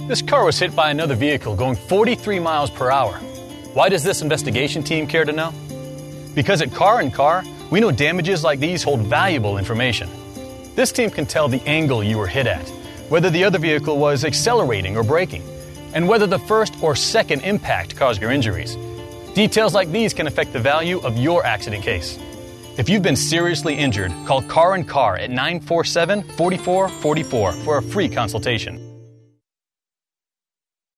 This car was hit by another vehicle going 43 miles per hour. Why does this investigation team care to know? Because at Car and Car, we know damages like these hold valuable information. This team can tell the angle you were hit at, whether the other vehicle was accelerating or braking, and whether the first or second impact caused your injuries. Details like these can affect the value of your accident case. If you've been seriously injured, call Car and Car at 947-4444 for a free consultation.